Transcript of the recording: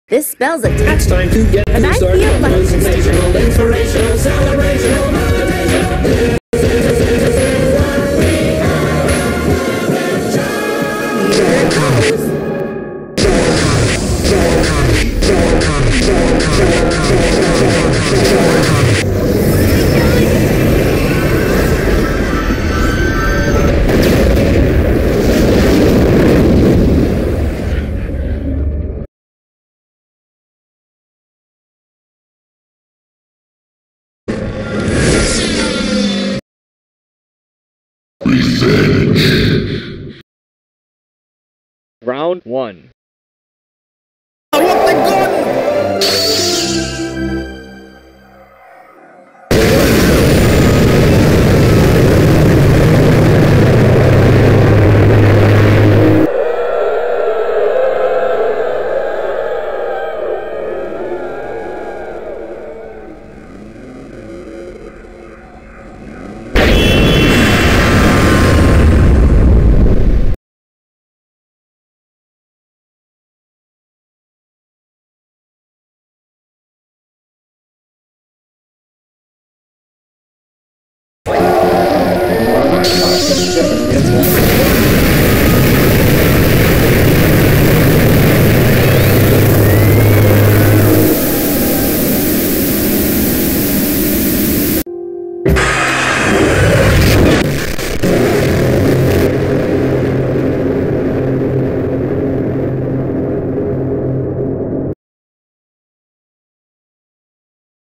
This spells a It's time to get and to I start feel like motivational, inspirational, celebrational, motivational. Round 1.